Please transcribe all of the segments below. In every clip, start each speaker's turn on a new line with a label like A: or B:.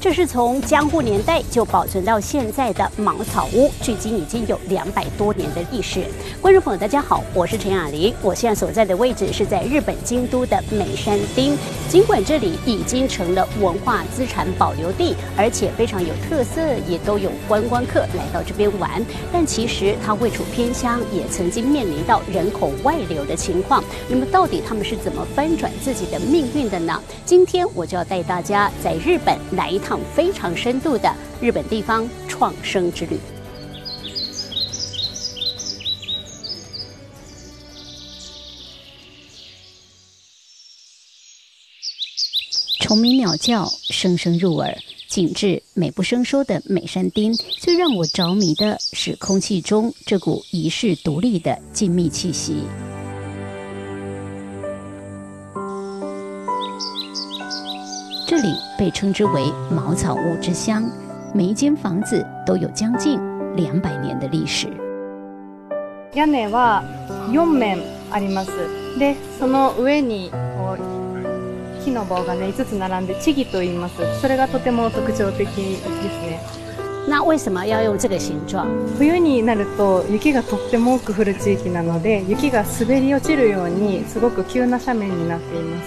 A: 这是从江户年代就保存到现在的茅草屋，距今已经有200多年的历史。观众朋友，大家好，我是陈雅玲，我现在所在的位置是在日本京都的美山町。尽管这里已经成了文化资产保留地，而且非常有特色，也都有观光客来到这边玩，但其实它位处偏乡，也曾经面临到人口外流的情况。那么到底他们是怎么翻转自己的命运的呢？今天我就要带大家在日本来一趟非常深度的日本地方创生之旅。虫鸣鸟叫，声声入耳，景致美不胜收的美山町。最让我着迷的是空气中这股遗世独立的静谧气息。这里被称之为茅草屋之乡，每一间房子都有将近200年的历史。
B: 屋根は4面あります。で、その上に木の棒がね5つ並んで千木と言います。それがとても特徴的ですね。
A: 那为什么要用这个形状？
B: 冬になると雪がとっても多く降る地域なので、雪が滑り落ちるようにすごく急な斜面になっています。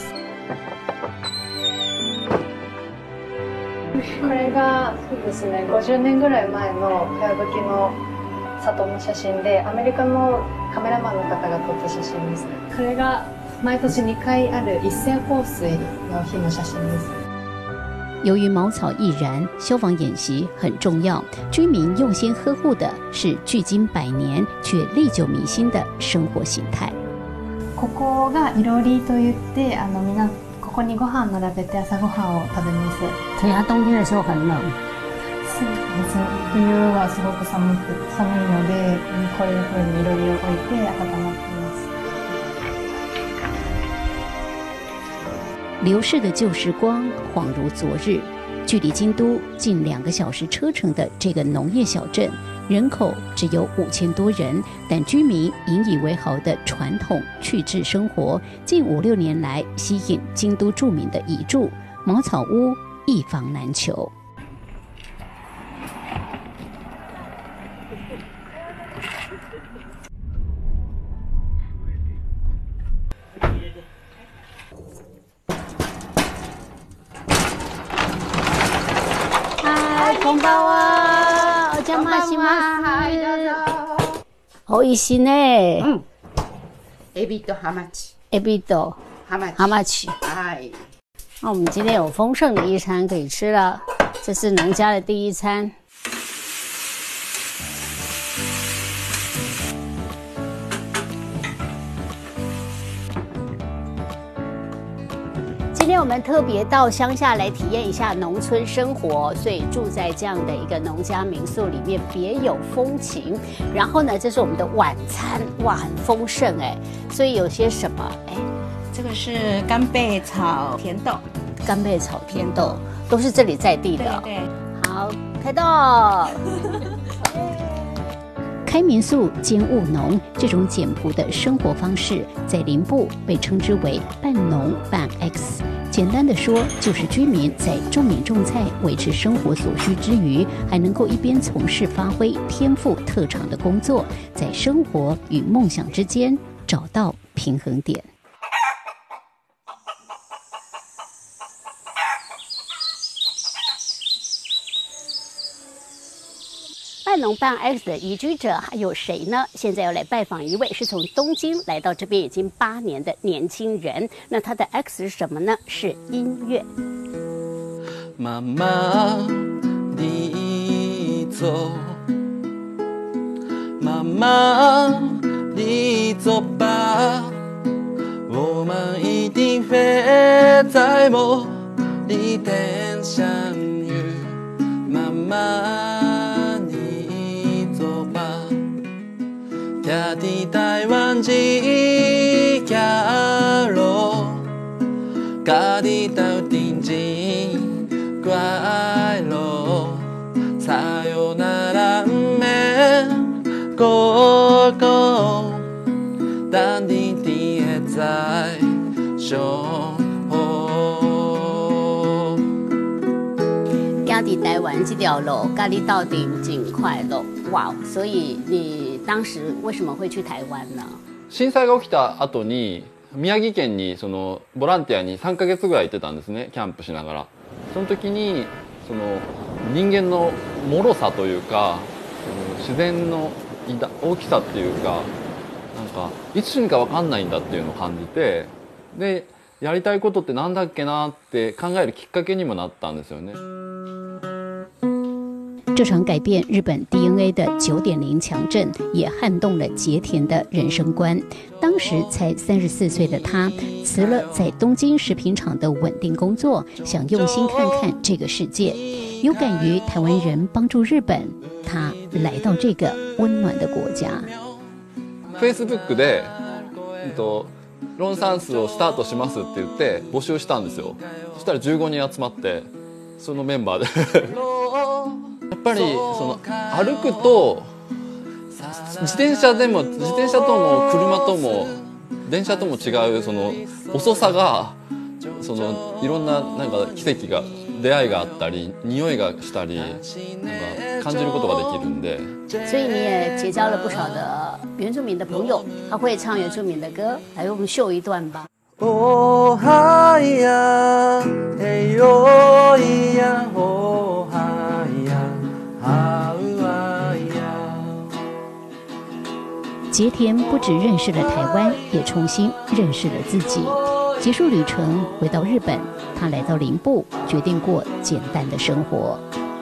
B: これがそうですね、50年ぐらい前のかやぶきの里の写真で、アメリカのカメラマンの方が撮った写真です。これが毎年2回ある一斉放水の日の写真です。
A: 由于茅草易燃，消防演习很重要，居民用心呵護的是距今100年却历久弥新的生活形态。
B: ここがいろりと言って、みんなここにご飯並べて朝ごはんを食べます。
A: 对啊，冬天的时候很冷。
B: そうですね。冬はすごく寒いので、こういう風にいろりを置いて温まっています。
A: 流逝的旧时光恍如昨日，距离京都近2个小时车程的这个农业小镇，人口只有5000多人，但居民引以为豪的传统去制生活，近5、6年来吸引京都住民的移住，茅草屋一房难求。こんばんは、お邪魔します。はい、どうぞ。美味しいね。
C: うん。エビとハマチ。
A: エビとハマチ。
C: はい。
A: 那我们今天有丰盛的一餐可以吃了，这是农家的第一餐。今天我们特别到乡下来体验一下农村生活，所以住在这样的一个农家民宿里面，别有风情。然后呢，这是我们的晚餐，哇，很丰盛哎。所以有些什么哎？
C: 这个是干贝炒甜豆，
A: 干贝炒甜豆都是这里在地的。
C: 对。
A: 好，开动。开民宿兼务农，这种简朴的生活方式，在林部被称之为半农半 X。简单的说，就是居民在种米种菜维持生活所需之余，还能够一边从事发挥天赋特长的工作，在生活与梦想之间找到平衡点。半农半 X 的移居者还有谁呢？现在要来拜访一位是从东京来到这边已经8年的年轻人。那他的 X 是什么呢？是音乐。
D: 妈妈，你走，妈妈，你走吧，我们一定会在某一天相遇，妈妈。徛伫台湾一条路，家己斗阵前快乐，さよなら免过过，等你的再相好。
A: 行家伫台湾这条路，跟你到底尽快乐，哇！所以你当时为什么会去台湾呢？
D: 震災が起きた後に宮城県にそのボランティアに3ヶ月ぐらい行ってたんですね、キャンプしながら。その時にその人間の脆さというか、自然の大きさっていうか、なんかいつ死ぬか分かんないんだっていうのを感じて、でやりたいことってなんだっけなって考えるきっかけにもなったんですよね。
A: 这场改变日本 DNA 的9.0强震，也撼动了结田的人生观。当时才34岁的他，辞了在东京食品厂的稳定工作，想用心看看这个世界。有感于台湾人帮助日本，他来到这个温暖的国家。
D: Facebook で、ロンサンスをスタートしますって言って募集したんですよ。そしたら15人集まって、そのメンバーでやっぱりその歩くと自転車とも車とも電車とも違うその遅さが、そのいろんななんか奇跡が出会いがあったり匂いがしたりなんか感じることができるんで。
A: 所以你也结交了不少的原住民的朋友，他会唱原住民的歌，来为我们秀一段吧。
D: おはいやえよいやおはいやはうはいや。
A: 结田不只认识了台湾，也重新认识了自己。结束旅程，回到日本，他来到林部，决定过简单的生活。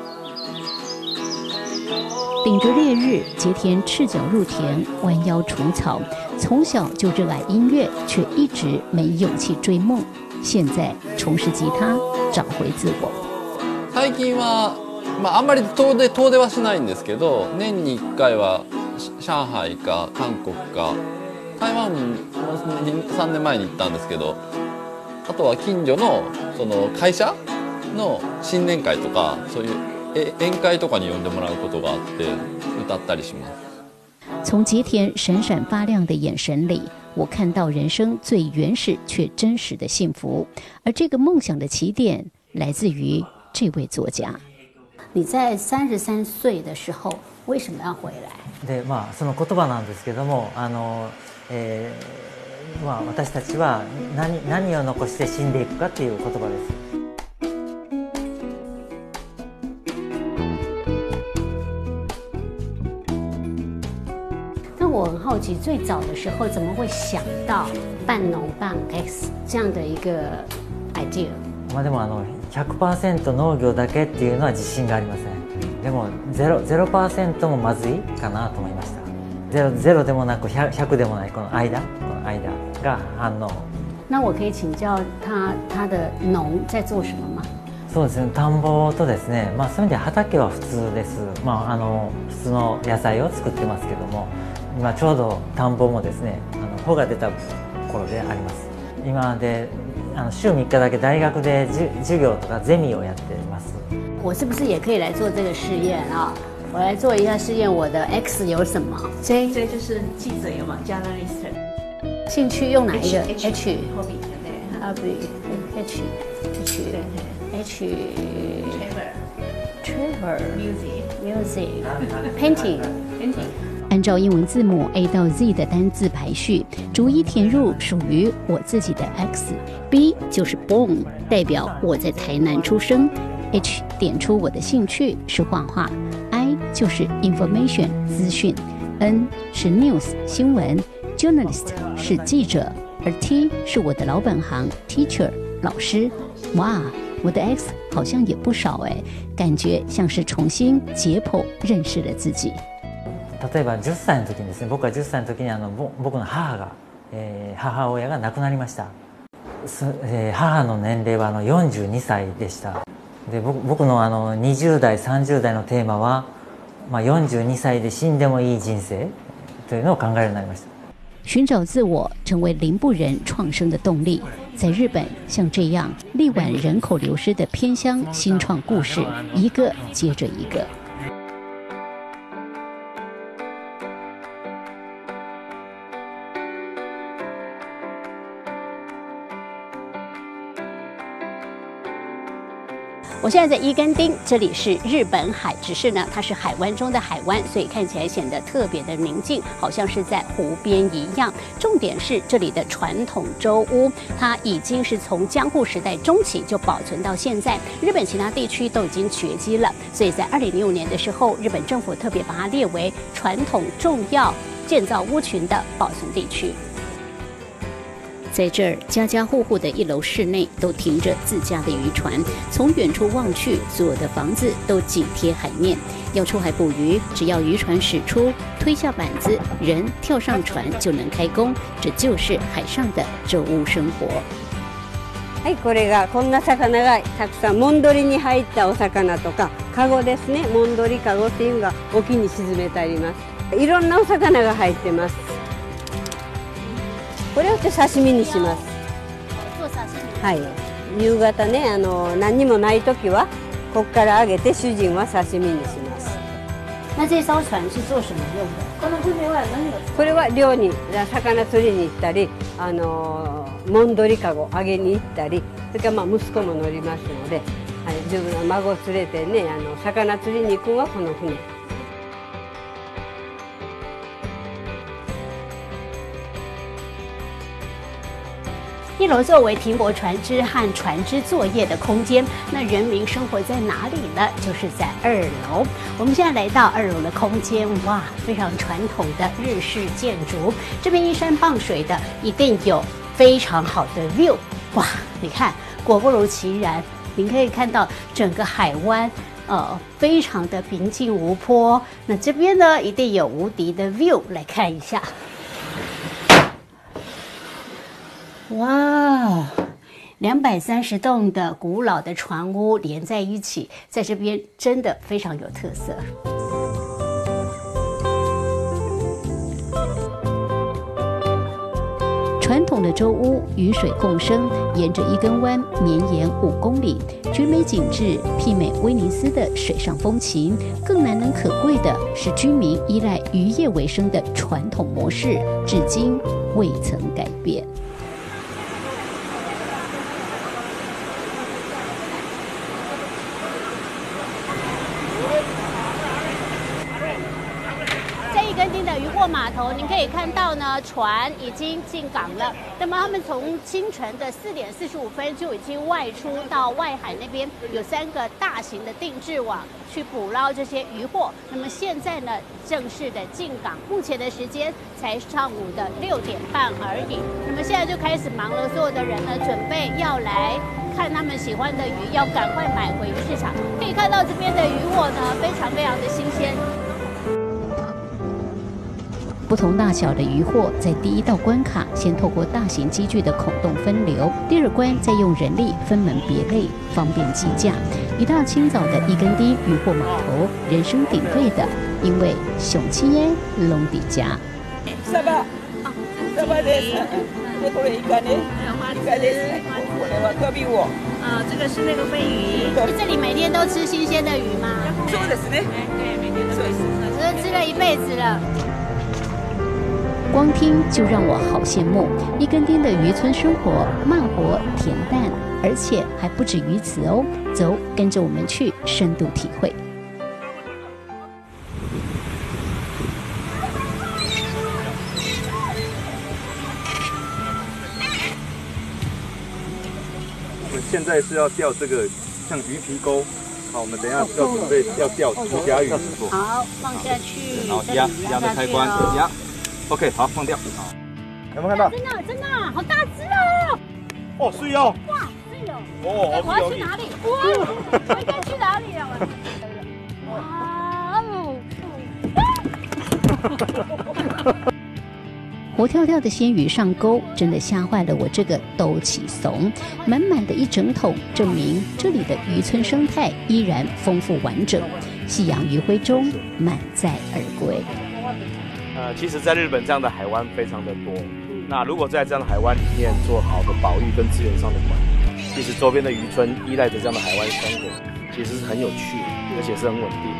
A: 顶着烈日，结田赤脚入田，弯腰除草。从小就热爱音乐，却一直没勇气追梦。现在重拾吉他，找回自我。
D: 最近は、あんまり遠出はしないんですけど、年に1回は上海か韓国か台湾も3年前に行ったんですけど、あとは近所のその会社の新年会とかそういう宴会とかに呼んでもらうことがあって歌ったりします。
A: 从结田闪闪发亮的眼神里，我看到人生最原始却真实的幸福。而这个梦想的起点来自于这位作家。你在33岁的时候为什么要回来？
E: で、その言葉なんですけども、私たちは何を残して死んでいくかっていう言葉です。
A: 我很好奇，最早的时候怎么会想到半农半 X 这样的一个 idea？
E: でも100% 農業だけっていうのは自信がありません。でも 0% もまずいかなと思いました。0でもなく100でもないこの間が反応。
A: 那我可以请教他的農在做什么吗？
E: そうですね、田んぼとですね、そういう意味で畑は普通です。普通の野菜を作ってますけども。今ちょうど田んぼもですね、穂が出た頃であります。今で週3日だけ大学で授業とかゼミをやっています。
A: 我是不是也可以来做这个试验啊？我来做一下试验，我的 X 有什么
C: J 就是记者有吗 ？Journalist。
A: 兴趣用哪一个
C: H？
A: Hobby 对 ，Hobby H。Travel Music Painting。按照英文字母 A 到 Z 的单字排序，逐一填入属于我自己的 X。B 就是 Born， 代表我在台南出生。H 点出我的兴趣是画画。I 就是 Information 资讯。N 是 News 新闻。Journalist 是记者，而 T 是我的老本行 Teacher 老师。哇，我的 X 好像也不少哎，感觉像是重新解剖认识了自己。
E: 例えば10歳の時にですね、僕は10歳の時に僕の母親が亡くなりました。母の年齢は42歳でした。で、僕の20代30代のテーマは、42歳で死んでもいい人生というのを考えるようになりました。
A: 寻找自我，成为林部人创生的动力。在日本，像这样力挽人口流失的偏乡新创故事，一个接着一个。 我现在在伊根町，这里是日本海，只是呢它是海湾中的海湾，所以看起来显得特别的宁静，好像是在湖边一样。重点是这里的传统舟屋，它已经是从江户时代中期就保存到现在，日本其他地区都已经绝迹了，所以在2005年的时候，日本政府特别把它列为传统重要建造屋群的保存地区。在这儿，家家户户的1楼室内都停着自家的渔船，从远处望去，所有的房子都紧贴海面。要出海捕鱼，只要渔船驶出，推下板子，人跳上船就能开工。这就是海上的舟屋生活。
F: はい、これがこんな魚がたくさん、もんどりに入ったお魚とか、カゴですね、もんどりカゴっていうのが沖に沈めてあります。いろんなお魚が入ってます。これを刺身にします。はい、夕方ね、何にもない時はここから揚げて主人は刺身にします。
A: 那这艘船是做什么用的？
F: これは漁に魚釣りに行ったり、もんどりかご揚げに行ったり、それから息子も乗りますので、はい、自分の孫を連れてね、魚釣りに行くのはこの船。
A: 1楼作为停泊船只和船只作业的空间，那人民生活在哪里呢？就是在2楼。我们现在来到2楼的空间，哇，非常传统的日式建筑，这边依山傍水的，一定有非常好的 view。哇，你看，果不如其然，您可以看到整个海湾。非常的平静无波。那这边呢，一定有无敌的 view， 来看一下。哇，230栋的古老的船屋连在一起，在这边真的非常有特色。传统的舟屋与水共生，沿着伊根湾绵延5公里，绝美景致媲美威尼斯的水上风情。更难能可贵的是，居民依赖渔业为生的传统模式，至今未曾改变。根町的渔货码头，您可以看到呢，船已经进港了。那么他们从清晨的4点45分就已经外出到外海那边，有3个大型的定置网去捕捞这些渔获。那么现在呢，正式的进港，目前的时间才上午的6点半而已。那么现在就开始忙了，所有的人呢，准备要来看他们喜欢的鱼，要赶快买回鱼市场。可以看到这边的渔获呢，非常非常的新鲜。不同大小的渔获在第1道关卡先透过大型机具的孔洞分流，第2关再用人力分门别类，方便计价。一大清早的伊根町渔货码头人声鼎沸的，因为雄起耶龙底家。
G: サバです。でこれイカね。イカです。これはトビウオ。
C: 这个是那个飞鱼。
A: 这里每天都吃新鲜的鱼吗？
G: そうですね。
C: 对，每天都会吃。
A: 我吃了一辈子了。光听就让我好羡慕伊根町的渔村生活，慢活恬淡，而且还不止于此哦。走，跟着我们去深度体会。
H: 我们现在是要钓这个像鱼皮钩，好，我们等一下要准备要钓竹夹鱼。
A: 好，放下去。
H: 然后压的开关，压。OK， 好，放掉。好，有没有看到？
A: 真的，好大只哦！
H: 哦，水哦！
A: 哇，水哦！
H: 哦，
A: 我要去哪里？哇，我应该去哪里啊？哇！活跳跳的鲜鱼上钩，真的吓坏了我这个兜起怂。满满的一整桶，证明这里的渔村生态依然丰富完整。夕阳余晖中，满载而归。
I: 其实，在日本这样的海湾非常的多。那如果在这样的海湾里面做好的保育跟资源上的管理，其实周边的渔村依赖着这样的海湾生活，其实是很有趣，而且是很稳定。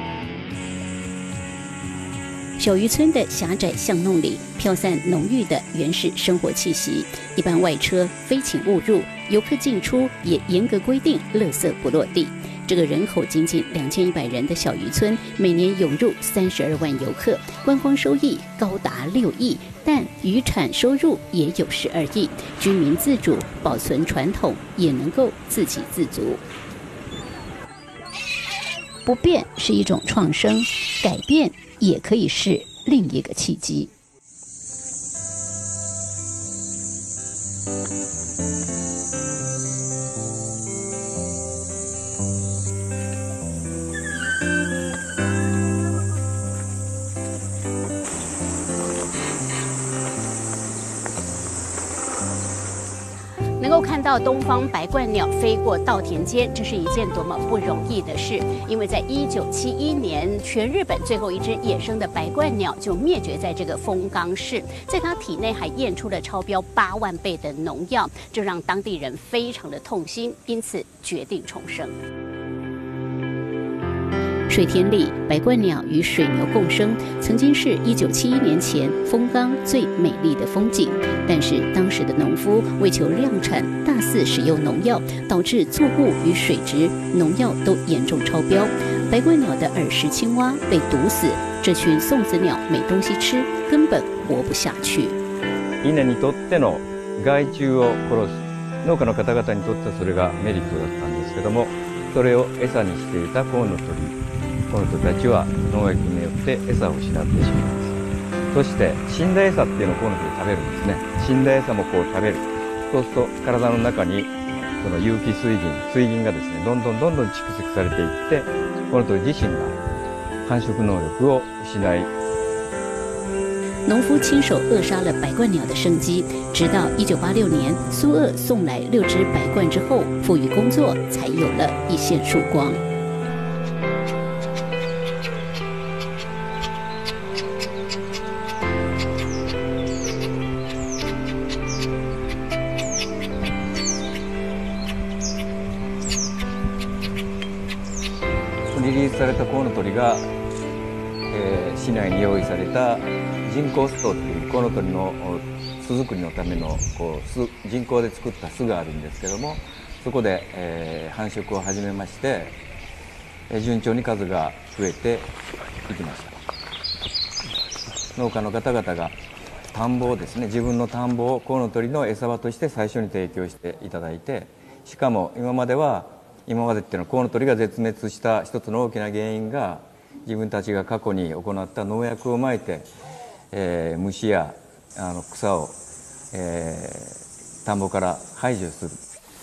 A: 小渔村的狭窄巷弄里，飘散浓郁的原始生活气息。一般外车非请勿入， 游客进出也严格规定垃圾不落地。这个人口仅仅2100人的小渔村，每年涌入32万游客，观光收益高达6亿，但渔产收入也有12亿。居民自主保存传统，也能够自给自足。不变是一种创生，改变也可以是另一个契机。能够看到东方白鹳鸟飞过稻田间，这是一件多么不容易的事。因为在1971年，全日本最后一只野生的白鹳鸟就灭绝在这个丰冈市，在它体内还验出了超标8万倍的农药，这让当地人非常的痛心，因此决定重生。水田里，白鹳鸟与水牛共生，曾经是1971年前丰冈最美丽的风景。但是当时的农夫为求量产，大肆使用农药，导致作物与水质、农药都严重超标。白鹳鸟的耳石青蛙被毒死，这群送子鸟没东西吃，根本活不下去。
J: 稲にとっての害虫を殺す、農家の方々にとってはそれがメリットだったんですけども、それを餌にしていたコウノトリ。この人たちは農薬によって餌を失ってしまいます。そして死んだ餌っていうのをコウノトリ食べるんですね。死んだ餌もこう食べる。そうすると体の中にその有機水銀がですね、どんどん蓄積されていって、コウノトリ自身が繁殖能力を失い。
A: 农夫亲手扼杀了白鹳鸟的生机，直到1986年，苏俄送来6只白鹳之后，富裕工作才有了一线曙光。
J: リリースされたコウノトリが、市内に用意された人工巣塔っていうコウノトリの巣作りのための人工で作った巣があるんですけども、そこで、繁殖を始めまして、順調に数が増えていきました。農家の方々が田んぼをですね、自分の田んぼをコウノトリの餌場として最初に提供していただいて、しかも今までっていうのはコウノトリが絶滅した一つの大きな原因が自分たちが過去に行った農薬をまいて、虫や草を、田んぼから排除する。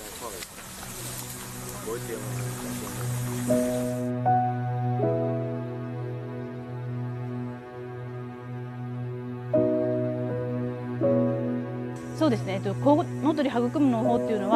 C: そうですね、コウノトリ育むの方っていうのは、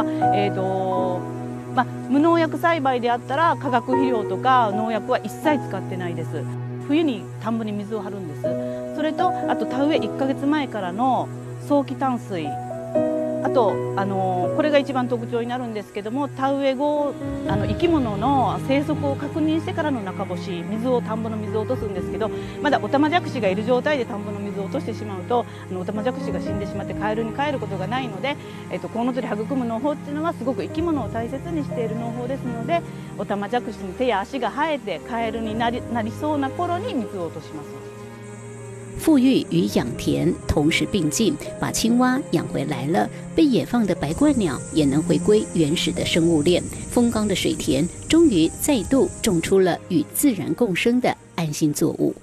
C: 無農薬栽培であったら化学肥料とか農薬は一切使ってないです。冬に田んぼに水を張るんです。それとあと田植え1ヶ月前からの早期淡水、あとこれが一番特徴になるんですけども、田植え後生き物の生息を確認してからの中干し、田んぼの水を落とすんですけど、まだオタマジャクシがいる状態で田んぼの水を落としてしまうとオタマジャクシが死んでしまってカエルに帰ることがないので、コウノトリ育む農法っていうのはすごく生き物を大切にしている農法ですので、オタマジャクシに手や足が生えてカエルになりそうな頃に水を落とします。
A: 富裕与养田同时并进，把青蛙养回来了，被野放的白鹳鸟也能回归原始的生物链。丰冈的水田终于再度种出了与自然共生的安心作物。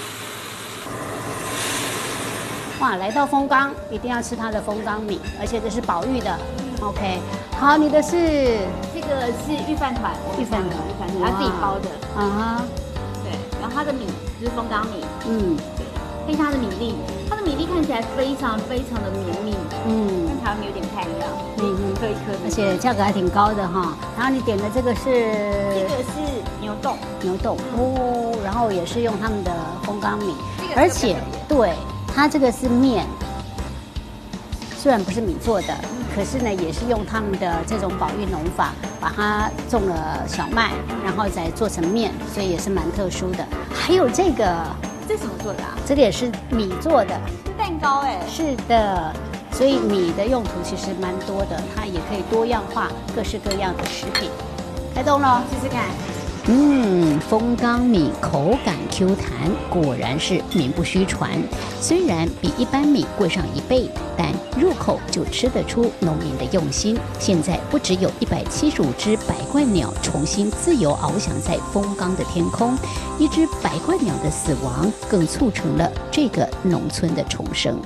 A: 哇，来到丰冈一定要吃它的丰冈米，而且这是保育的。OK， 好，你的是
K: 这个是御饭团，
A: 御饭团，
K: 他自己包的。
A: 啊哈，
K: 对，然后它的米就是丰冈米，配它的米粒，它的米粒看起来非常的绵密，跟台湾米有点不太一样，一颗一颗的，
A: 而且价格还挺高的哈。然后你点的这个是
K: 牛冻
A: 哦，然后也是用他们的丰冈米，而且对它这个是面，虽然不是米做的，可是呢也是用他们的这种保育农法，把它种了小麦，然后再做成面，所以也是蛮特殊的。还有这个。
K: 这是什么做的啊？
A: 这个也是米做的
K: 蛋糕哎。
A: 是的， 所以米的用途其实蛮多的，它也可以多样化各式各样的食品。开动了，试试看。风缸米口感 Q 弹，果然是名不虚传。虽然比一般米贵上1倍，但入口就吃得出农民的用心。现在不只有175只白鹳鸟重新自由翱翔在风缸的天空，一只白鹳鸟的死亡更促成了这个农村的重生。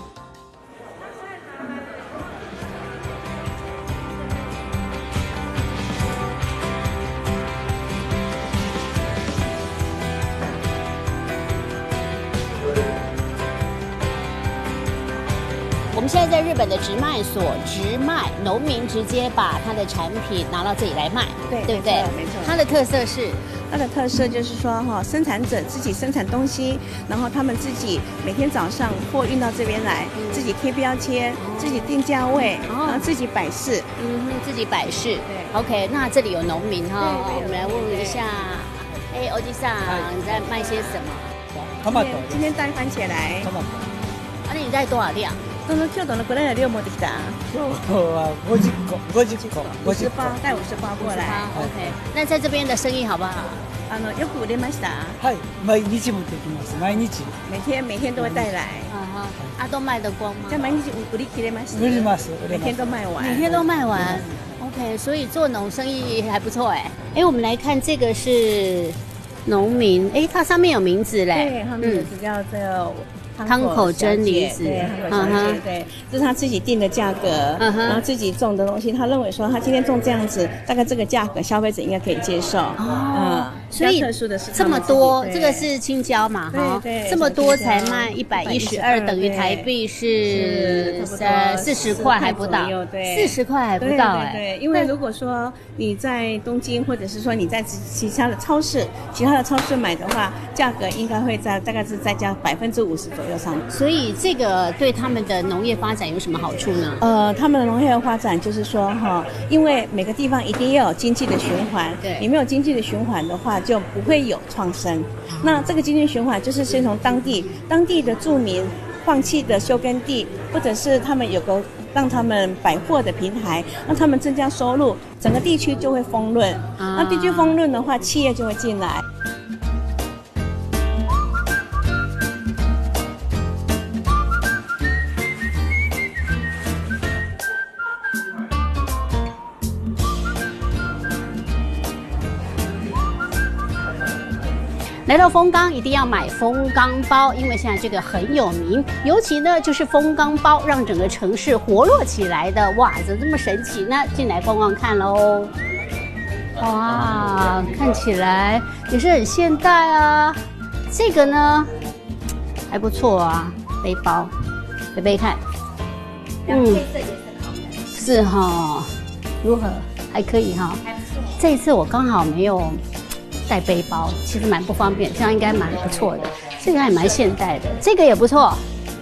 A: 我们现在在日本的直卖所直卖，农民直接把他的产品拿到这里来卖，对不对？
L: 没错。
A: 它的特色是，
L: 它的特色就是说生产者自己生产东西，然后他们自己每天早上货运到这边来，自己贴标签，自己定价位，然后自己摆饰，
A: 自己摆饰。
L: 对
A: ，OK， 那这里有农民哈，我们来问一下，欧吉桑，你在卖些什么？
L: 今天带番茄来。
A: 那你带多少量？
L: 今日どのくらいの量持ってきた？
M: 今日は50個
L: 包，带50包过来。
A: OK， 那在这边的生意好不好？
L: よく売れました。
M: はい、毎日持ってきます。毎日。
L: 每天都会带来。
A: 都卖得光吗？
L: じゃ毎日売り切れました。
M: 売ります。
L: 每天都卖完。
A: 每天都卖完。OK， 所以做农生意还不错哎。我们来看这个是农民，它上面有名字嘞。
L: 对，他名字叫做
A: 汤口真理子，
L: 对，这是他自己定的价格，然后自己种的东西，他认为说他今天种这样子，大概这个价格消费者应该可以接受。
A: 所以
L: 特殊的是
A: 这么多，这个是青椒嘛，
L: 对，
A: 这么多才卖112，等于台币是40块还不到，40块还不到
L: 对，因为如果说你在东京或者是说你在其他的超市买的话，价格应该会大概是再加50%左右上。
A: 所以这个对他们的农业发展有什么好处呢？
L: 他们的农业发展就是说因为每个地方一定要有经济的循环，对，你没有经济的循环的话，就不会有创生。那这个经济循环就是先从当地的住民放弃的休耕地，或者是他们有个让他们摆货的平台，让他们增加收入，整个地区就会丰润。那地区丰润的话，企业就会进来。
A: 来到风缸一定要买风缸包，因为现在这个很有名，尤其呢就是风缸包让整个城市活络起来的。哇，怎么这么神奇呢？进来逛逛看喽！哇，看起来也是很现代啊。这个呢还不错啊，背包，背背看，是哈，如何？还可以哈。这一次我刚好没有带背包，其实蛮不方便，这样应该蛮不错的。这个还蛮现代的，这个也不错。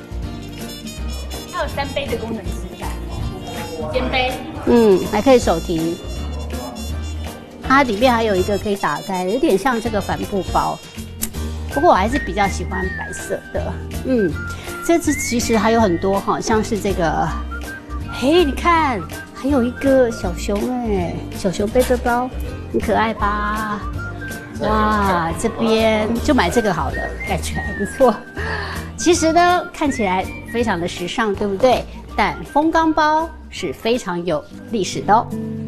A: 它有3杯的功能，试试看。肩背，还可以手提。它里面还有一个可以打开，有点像这个帆布包。不过我还是比较喜欢白色的。这次其实还有很多像是这个，你看，还有一个小熊小熊背背包，很可爱吧？哇，这边就买这个好了，感觉还不错。其实呢，看起来非常的时尚，对不对？但风缸包是非常有历史的哦。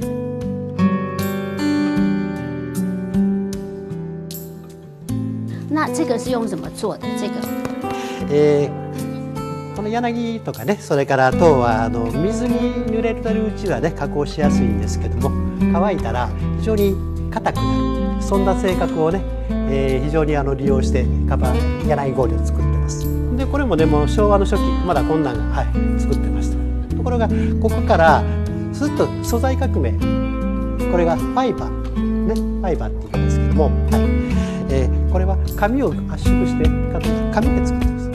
A: 那这个是用什么做的？这个？
N: この柳とかね、それから糖は水に濡れてるうちはね加工しやすいんですけども、乾いたら非常に硬くなる。そんな性格をね、非常に利用して柳氷を作ってます。でこれもでも昭和の初期まだこんなんが、作ってました。ところがここからずっと素材革命、これがファイバーね、ファイバーって言うんですけども、これは紙を圧縮して紙で作ってます。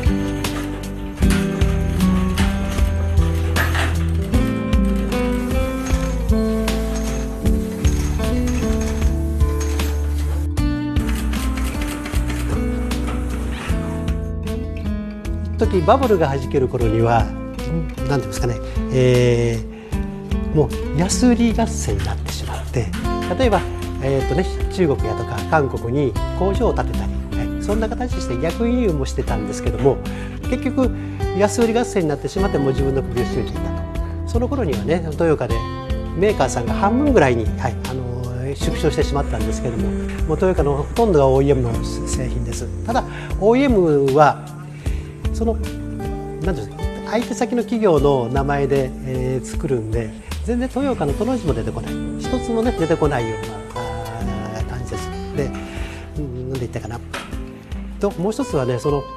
N: 時バブルがはじける頃にはなんていうんですかね、もう安売り合戦になってしまって、例えば、中国やとか韓国に工場を建てたり、そんな形して逆輸入もしてたんですけども、結局安売り合戦になってしまってもう自分の首を絞めていたと。その頃にはね、トヨタでメーカーさんが半分ぐらいに、縮小してしまったんですけども、もうトヨタのほとんどが OEM の製品です。ただ OEM はその何ていうんですか、相手先の企業の名前で、作るんで、全然トヨタのトの字も出てこない、一つもね出てこないような感じです。で、なんで言ったかなと、もう一つはね、その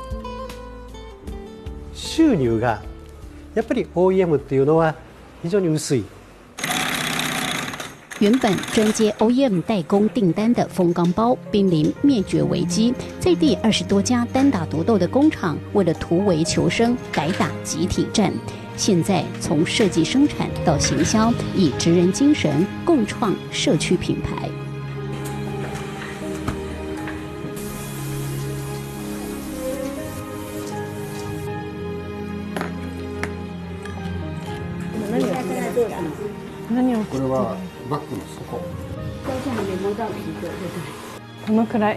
N: 収入がやっぱり OEM っていうのは非常に薄い。
A: 原本专接 OEM 代工订单的风钢包濒临灭绝危机，在地20多家单打独斗的工厂，为了突围求生，改打集体战。现在从设计、生产到行销，以职人精神共创社区品牌。
B: 何を
O: これはバッグの底。
B: このくらい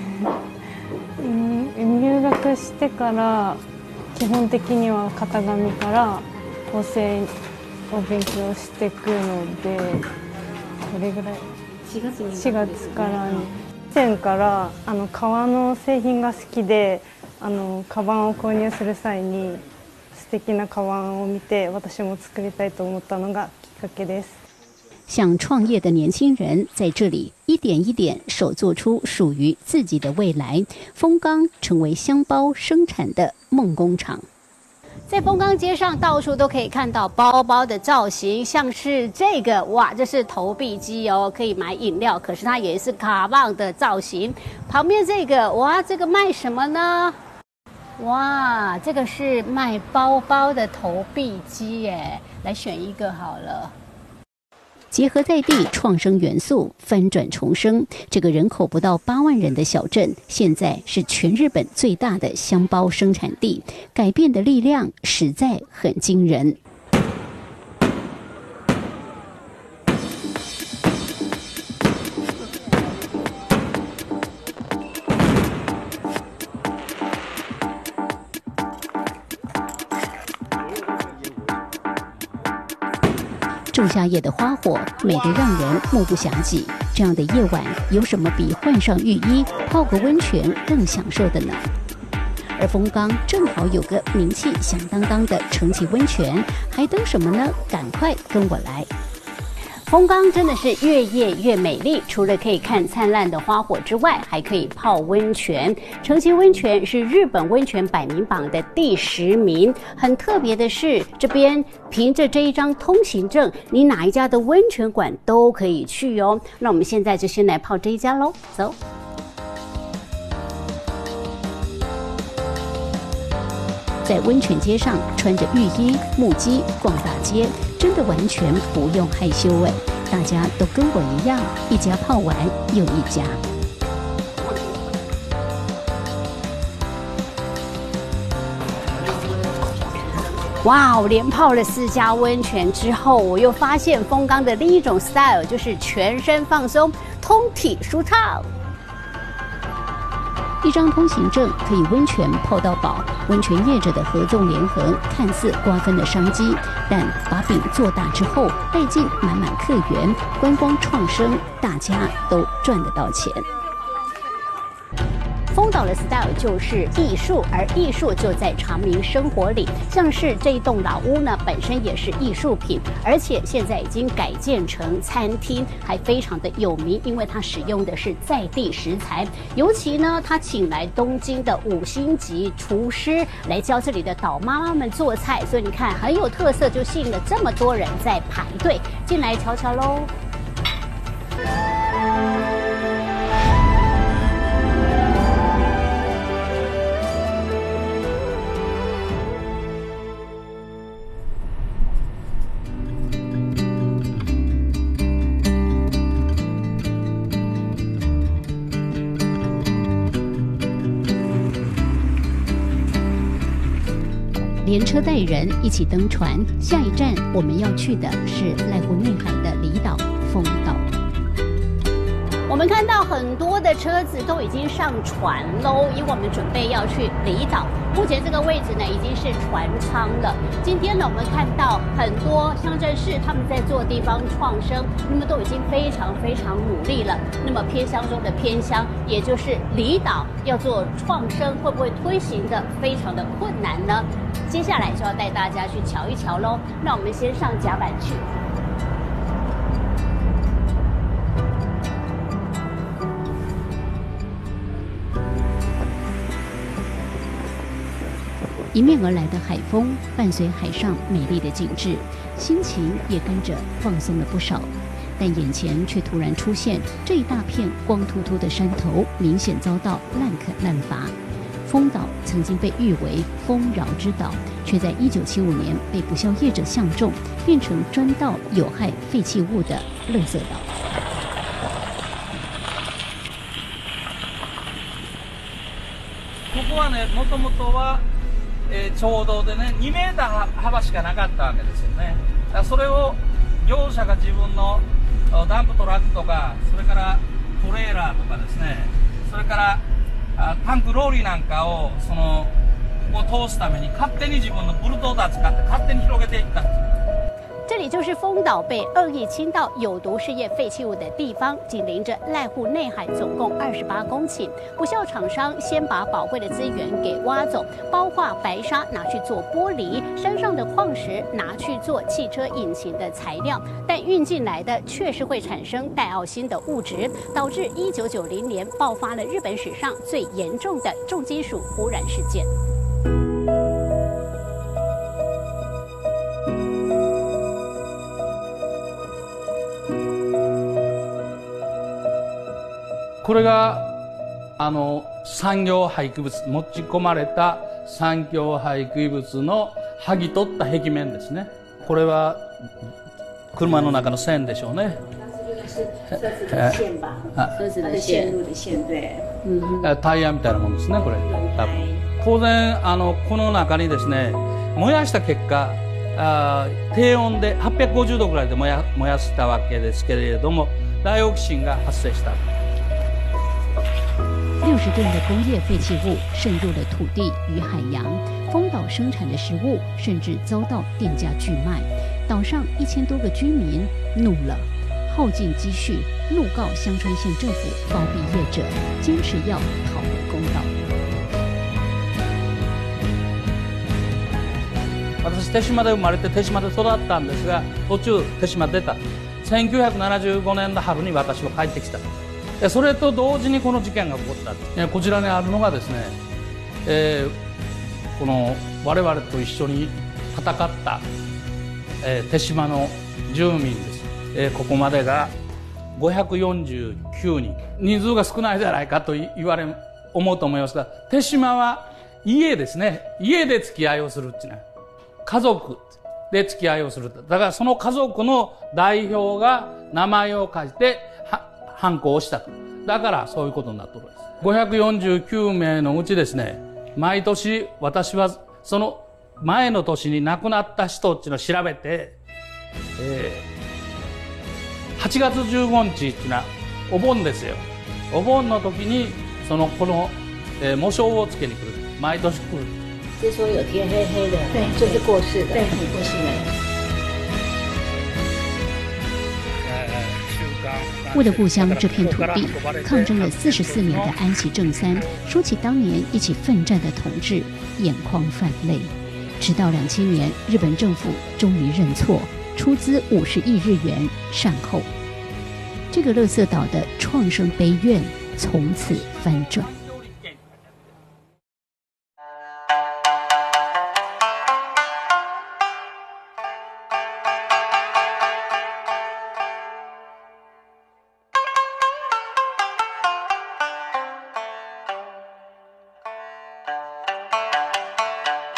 B: 入学してから基本的には型紙から縫製を勉強していくので、これぐらい4月から以前から革の製品が好きで、カバンを購入する際に素敵なカバンを見て私も作りたいと思ったのがきっかけです。
A: 想创业的年轻人在这里一点一点手做出属于自己的未来，丰冈成为箱包生产的梦工厂。在丰冈街上到处都可以看到包包的造型，像是这个，哇，这是投币机哦，可以买饮料，可是它也是卡棒的造型。旁边这个，哇，这个卖什么呢？哇，这个是卖包包的投币机耶，来选一个好了。结合在地创生元素，翻转重生。这个人口不到8万人的小镇，现在是全日本最大的箱包生产地，改变的力量实在很惊人。仲夏夜的花火美得让人目不暇接，这样的夜晚有什么比换上浴衣泡个温泉更享受的呢？而丰冈正好有个名气响当当的成崎温泉，还等什么呢？赶快跟我来！丰冈真的是越夜越美丽，除了可以看灿烂的花火之外，还可以泡温泉。成崎温泉是日本温泉百名榜的第10名。很特别的是，这边凭着这一张通行证，你哪一家的温泉馆都可以去哦。那我们现在就先来泡这一家喽，走。在温泉街上穿着浴衣、木屐逛大街，真的完全不用害羞哎！大家都跟我一样，一家泡完又一家。哇，我连泡了4家温泉之后，我又发现丰冈的另一种 style 就是全身放松，通体舒畅。一张通行证可以温泉泡到饱，温泉业者的合纵连横，看似瓜分了商机，但把饼做大之后，带进满满客源，观光创生，大家都赚得到钱。丰岛的 style 就是艺术，而艺术就在常民生活里。像是这一栋老屋呢，本身也是艺术品，而且现在已经改建成餐厅，还非常的有名，因为它使用的是在地食材。尤其呢，他请来东京的5星级厨师来教这里的岛妈妈们做菜，所以你看很有特色，就吸引了这么多人在排队进来瞧瞧喽。 连车带人一起登船。下一站我们要去的是濑户内海的离岛丰岛。我们看到很多的车子都已经上船喽，因为我们准备要去离岛。目前这个位置呢已经是船舱了。今天呢，我们看到很多乡镇市他们在做地方创生，那么都已经非常努力了。那么偏乡中的偏乡，也就是离岛要做创生，会不会推行的非常的困难呢？接下来就要带大家去瞧一瞧喽。那我们先上甲板去。迎面而来的海风伴随海上美丽的景致，心情也跟着放松了不少。但眼前却突然出现这一大片光秃秃的山头，明显遭到滥垦滥伐。丰岛曾经被誉为丰饶之岛，却在1975年被不肖业者相中，变成专倒有害废弃物的垃圾岛。
P: ここはね、もともとは町道でね、2メーター幅しかなかったわけですよね。だからそれを業者が自分のダンプトラックとか、それからトレーラーとかですね、それからタンクローリーなんかをここを通すために勝手に自分のブルドーザー使って勝手に広げていったんです。
A: 这里就是丰岛被恶意倾倒有毒事业废弃物的地方，紧邻着濑户内海，总共28公顷。不肖厂商先把宝贵的资源给挖走，包括白沙拿去做玻璃，山上的矿石拿去做汽车引擎的材料，但运进来的确实会产生戴奥辛的物质，导致1990年爆发了日本史上最严重的重金属污染事件。
P: これが産業廃棄物、持ち込まれた産業廃棄物の剥ぎ取った壁面ですね。これは車の中の線でしょうね。
A: 線吧，车子的线路的線对。
P: タイヤみたいなものですね、これ。多分当然この中にですね、燃やした結果、低温で850度ぐらいで燃やしたわけですけれども、ダイオキシンが発生した。
A: 60吨的工业废弃物渗入了土地与海洋，丰岛生产的食物甚至遭到店家拒卖。岛上1000多个居民怒了，耗尽积蓄，怒告香川县政府包庇业者，坚持要讨回公道。
P: 私手島で生まれて手島で育ったんですが、途中手島出た。1975年の春に私は帰ってきた。それと同時にこの事件が起こった。こちらにあるのがですね、この我々と一緒に戦った、手島の住民です。ここまでが549人。人数が少ないじゃないかと思うと思いますが、手島は家ですね。家で付き合いをするっていうのは家族で付き合いをする。だからその家族の代表が名前を書いて犯行をしたと。だからそういうことになっておるんです。549名のうちですね、毎年私はその前の年に亡くなった人っていうのを調べて、8月15日っていうのはお盆ですよ。お盆の時にこの喪章をつけに来る。毎年来る。
A: 就说有天黑黑的，对，就是过世的，对，过世的。为了故乡这片土地，抗争了44年的安崎正三，说起当年一起奋战的同志，眼眶泛泪。直到2000年，日本政府终于认错，出资50亿日元善后，这个垃圾岛的创生悲怨从此翻转。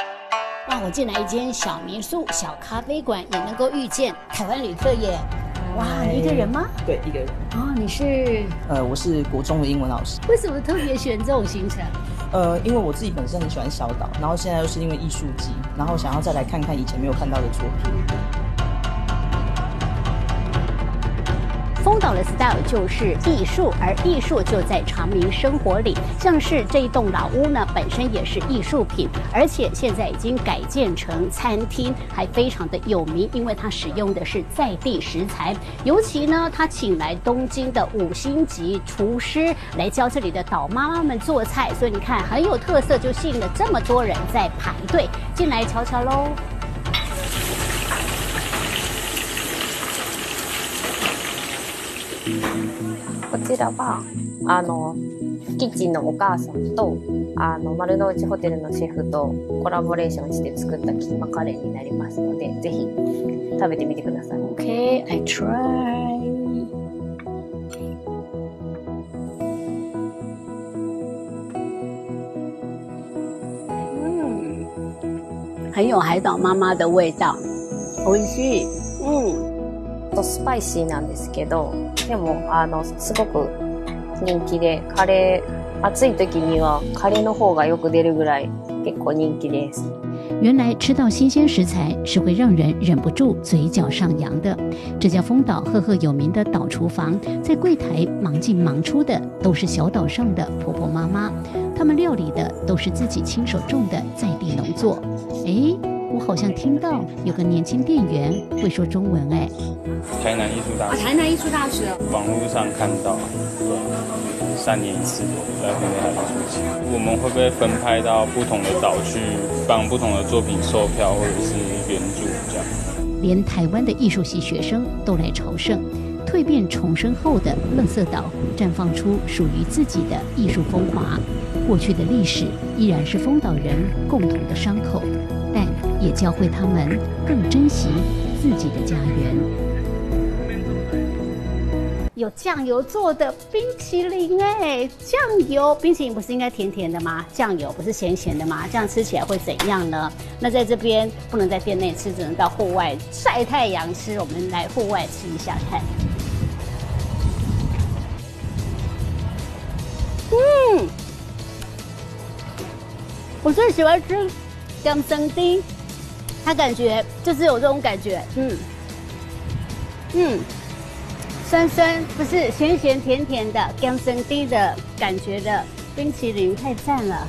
A: 让我进来一间小民宿、小咖啡馆，也能够遇见台湾旅客耶。 哇，你一个人吗？
Q: 对，一个人。
A: 哦，你是？
Q: 我是国中的英文老师。
A: 为什么特别选这种行程？
Q: 因为我自己本身很喜欢小岛，然后现在又是因为艺术季，然后想要再来看看以前没有看到的作品。
A: 丰岛的 style 就是艺术，而艺术就在常民生活里。像是这一栋老屋呢，本身也是艺术品，而且现在已经改建成餐厅，还非常的有名，因为它使用的是在地食材。尤其呢，他请来东京的5星级厨师来教这里的岛妈妈们做菜，所以你看很有特色，就吸引了这么多人在排队进来瞧瞧喽。
R: こちらはキッチンのお母さんと丸の内ホテルのシェフとコラボレーションして作ったキーマカレーになりますので、ぜひ食べてみてください。
A: Okay, I try. 很有海岛妈妈的味道，美味しい。
R: スパイシーなんですけど、でもすごく人気で、カレー暑い時にはカレーの方がよく出るぐらい結構人気です。
A: 原来吃到新鲜食材是会让人忍不住嘴角上扬的。这家丰岛赫赫有名的岛厨房，在柜台忙进忙出的都是小岛上的婆婆妈妈，他们料理的都是自己亲手种的在地农作。我好像听到有个年轻店员会说中文哎。
S: 台南艺术大学。
A: 台南艺术大学。
S: 网络上看到，对，3年1次在回台艺术节。我们会不会分派到不同的岛去帮不同的作品售票或者是援助这样？
A: 连台湾的艺术系学生都来朝圣。蜕变重生后的垃圾岛，绽放出属于自己的艺术风华。过去的历史依然是丰岛人共同的伤口，但也教会他们更珍惜自己的家园。有酱油做的冰淇淋哎，酱油冰淇淋不是应该甜甜的吗？酱油不是咸咸的吗？这样吃起来会怎样呢？那在这边不能在店内吃，只能到户外晒太阳吃。我们来户外吃一下看。我最喜欢吃姜生丁，它感觉就是有这种感觉，酸酸不是咸咸甜甜的姜生丁的感觉的冰淇淋，太赞了。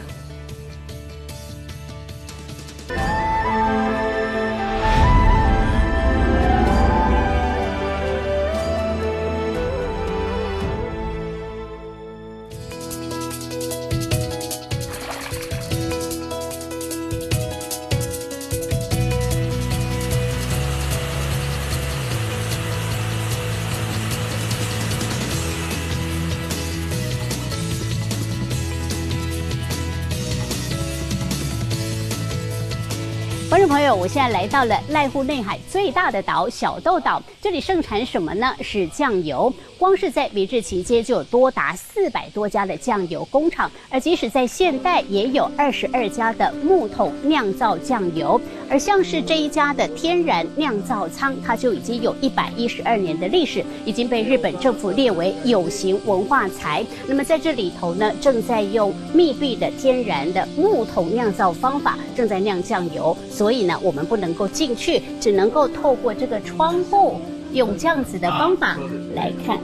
A: 观众朋友，我现在来到了濑户内海最大的岛小豆岛，这里盛产什么呢？是酱油。光是在明治期间就有多达400多家的酱油工厂，而即使在现代也有22家的木桶酿造酱油。而像是这一家的天然酿造仓，它就已经有112年的历史，已经被日本政府列为有形文化财。那么在这里头呢，正在用密闭的天然的木桶酿造方法，正在酿酱油。所以呢，我们不能够进去，只能够透过这个窗户，用这样子的方法来看。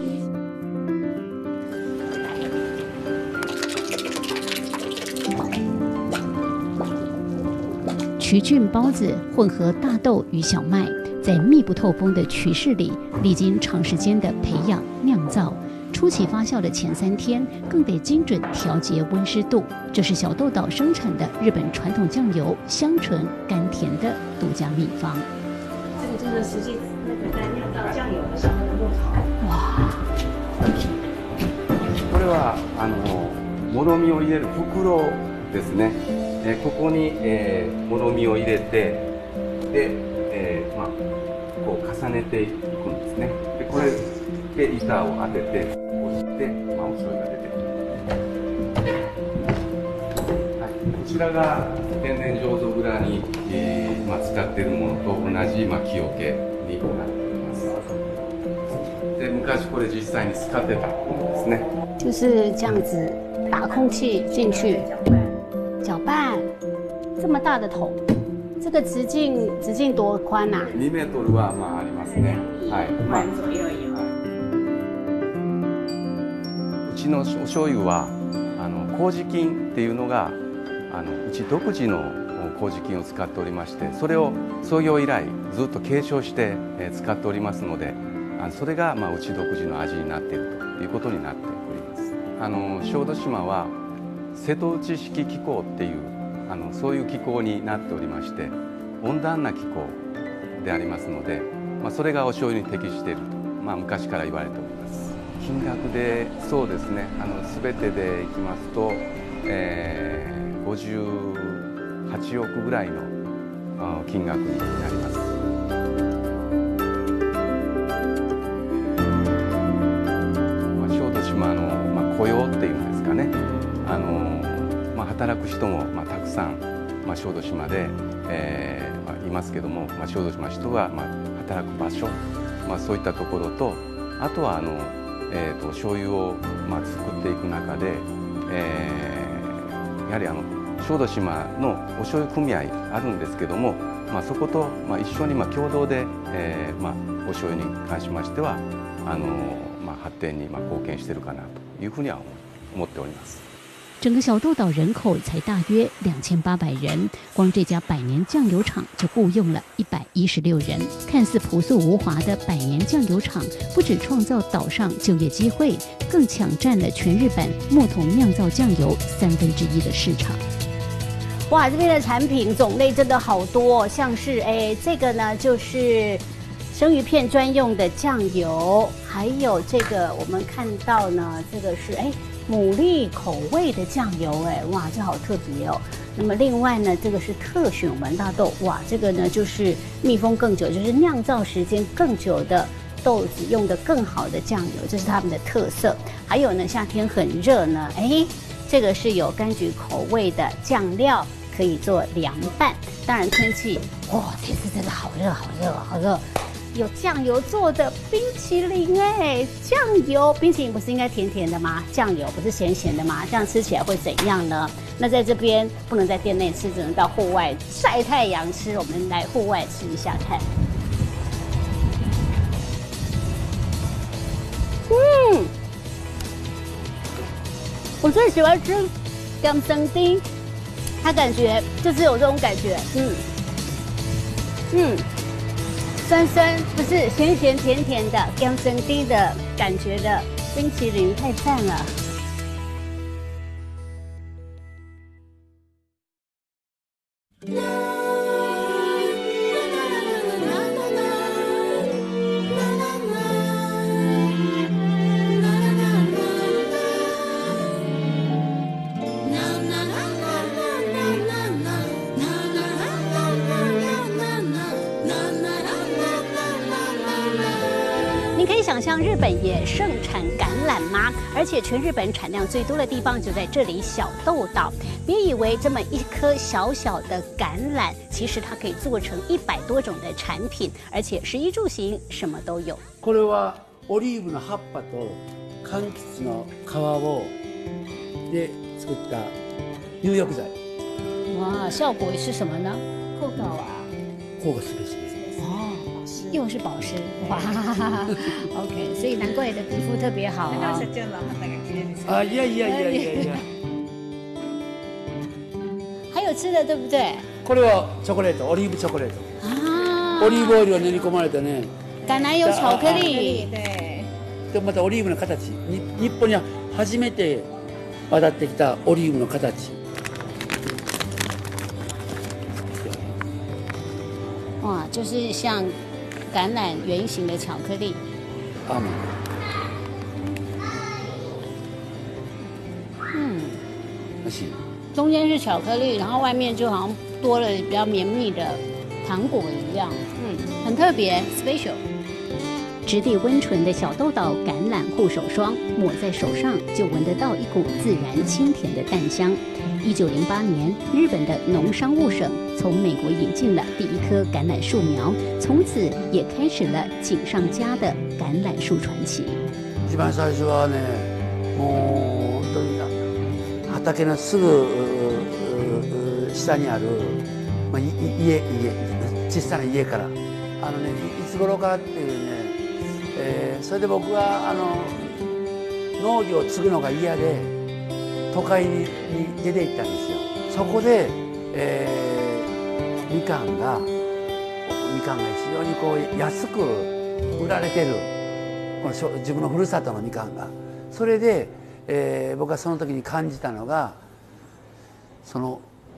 A: 曲菌孢子混合大豆与小麦，在密不透风的曲室里，历经长时间的培养酿造。初期发酵的前3天，更得精准调节温湿度。这是小豆岛生产的日本传统酱油香醇甘甜的独家秘方。这个就是实际在酿造酱油的时候的木头。哇！
T: これはもろみを入れる袋ですね。ここにもろみを入れて、で、こう重ねていくんですね。でこれで板を当てて押して、お醤油が出てくる。こちらが天然醸造蔵に、使っているものと同じ木桶になっています。 昔これ実際に使ってたものですね。
A: 就是这样子打空气进去，搅拌，这么大的桶，这个直径多宽啊
T: ？2メートルはまあありますね。はい。まあ、うちのお醤油は麹菌っていうのがうち独自の麹菌を使っておりまして、それを創業以来ずっと継承して使っておりますので、それがうち独自の味になっているということになっております。小豆島は瀬戸内式気候っていうそういう気候になっておりまして、温暖な気候でありますので、それがお醤油に適していると、昔から言われております。金額でそうですね、全てでいきますと、58億ぐらいの金額になります。小豆島の雇用っていうんですかね、働く人もたくさん小豆島でいますけども、小豆島の人が働く場所、そういったところと、あとは醤油を作っていく中で、やはり小豆島のお醤油組合あるんですけども、そこと一緒に共同で、お醤油に関しましては発展に貢献しているかなというふうには思っております。
A: 整个小豆岛人口才大约2800人，光这家100年酱油厂就雇佣了116人。看似朴素无华的100年酱油厂，不只创造岛上就业机会，更抢占了全日本木桶酿造酱油1/3的市场。哇，这边的产品种类真的好多，像是这个呢就是生鱼片专用的酱油，还有这个我们看到呢，这个是牡蛎口味的酱油，哇，这好特别哦。那么另外呢，这个是特选文大豆，哇，这个呢就是密封更久，就是酿造时间更久的豆子用的更好的酱油，这是他们的特色。还有呢，夏天很热呢，这个是有柑橘口味的酱料，可以做凉拌。当然天气，哇，天气真的好热，好热，好热。有酱油做的冰淇淋酱油冰淇淋不是应该甜甜的吗？酱油不是咸咸的吗？这样吃起来会怎样呢？那在这边不能在店内吃，只能到户外晒太阳吃。我们来户外吃一下看。我最喜欢吃姜生丁，它感觉就是有这种感觉，酸酸不是咸咸甜甜的姜生丁的感觉的冰淇淋，太赞了。你可以想象日本也盛产橄榄吗？而且全日本产量最多的地方就在这里小豆岛。别以为这么一颗小小的橄榄，其实它可以做成100多种的产品，而且食衣住行什么都有。
M: これはオリーブの葉っぱと柑橘の皮をで作った入浴剤。
A: 哇，效果是什么呢？効果は
M: 効果すべしです。
A: 又是保湿，哇！OK， 所以难怪你的皮肤特别好啊。
M: 啊，いやいやいやいやいや。
A: 还有吃的对不对？
M: これはチョコレート、オリーブチョコレート。オリーブオイルを練り込まれたね。
A: 橄榄油巧克力。
M: でまたオリーブの形。日本には初めて渡ってきたオリーブの形。
A: 哇，就是像橄榄圆形的巧克力。中间是巧克力，然后外面就好像多了比较绵密的糖果一样，很特别 ，special。质地温纯的小豆岛橄榄护手霜，抹在手上就闻得到一股自然清甜的淡香。1908年，日本的农商务省从美国引进了第一棵橄榄树苗，从此也开始了井上家的橄榄树传奇。
M: 一番最初はね、もう本当に畑のすぐ下にある、まあ、小さな家からいつ頃からっていうね、それで僕は農業を継ぐのが嫌で都会に出て行ったんですよ。そこで、みかんが非常にこう安く売られてる、この自分のふるさとのみかんが。それで、僕はその時に感じたのがその、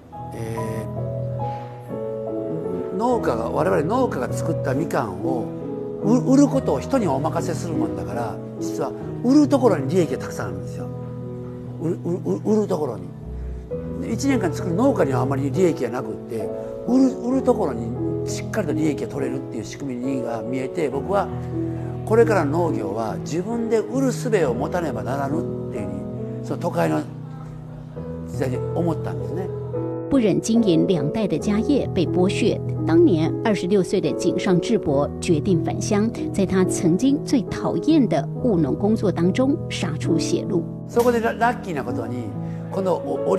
M: 我々農家が作ったみかんを売ることを人にお任せするもんだから、実は売るところに利益がたくさんあるんですよ。売るところに1年間作る農家にはあまり利益がなくって、売るところにしっかりと利益が取れるっていう仕組みが見えて、僕はこれからの農業は自分で売る術を持たねばならぬっていうふうにその都会の時代に思ったんですね。
A: 不忍经营2代的家业被剥削，当年26岁的井上智博决定返乡，在他曾经最讨厌的务農工作当中杀出血路。
M: そこでラッキーなことに、この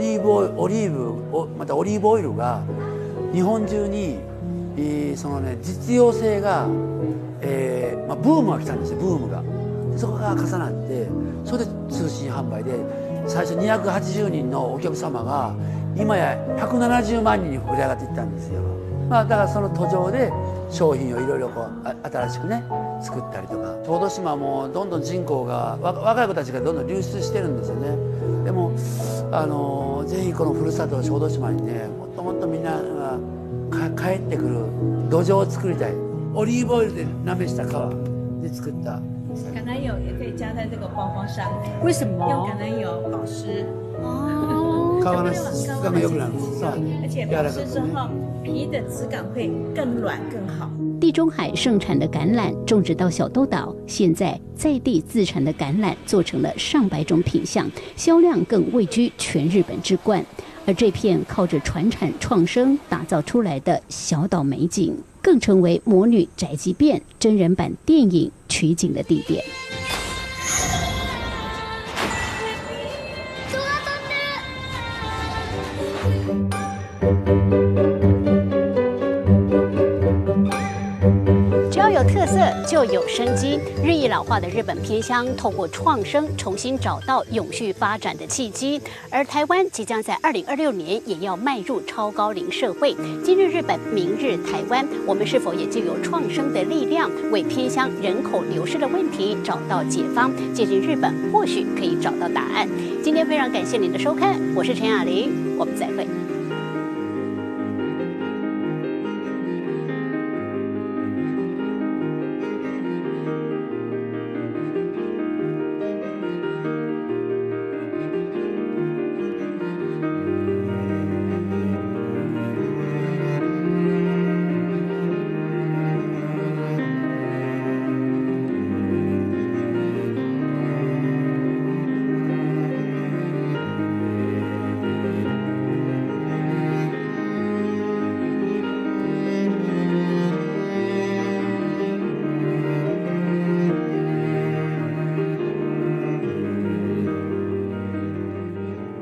M: またオリーブオイルが日本中にそのね実用性が、ブームが来たんですよ。ブームがそこが重なって、それで通信販売で最初280人のお客様が今や170万人に膨れ上がっていったんですよ。だからその途上で商品をいろいろ新しくね作ったりとか、小豆島もどんどん人口が若い子たちがどんどん流出してるんですよね。でもぜひこのふるさと小豆島にね、もっともっとみんなが帰ってくる土壌を作りたい。オリーブオイルでなめした皮で作った
L: 橄榄油也可以加在这个包装上。
A: 为什么？
L: 用橄榄油保湿。
M: 皮の質感が良くなるんです。
L: 而且保湿之后，皮的质感会更软更好。
A: 地中海盛产的橄榄种植到小豆岛，现在在地自产的橄榄做成了上百种品项，销量更位居全日本之冠。而这片靠着传产创生打造出来的小岛美景，更成为《魔女宅急便》真人版电影取景的地点。只要有特色，就有生机。日益老化的日本偏乡，透过创生重新找到永续发展的契机。而台湾即将在2026年也要迈入超高龄社会。今日日本，明日台湾，我们是否也就有创生的力量，为偏乡人口流失的问题找到解方？接近日本，或许可以找到答案。今天非常感谢您的收看，我是陈雅玲，我们再会。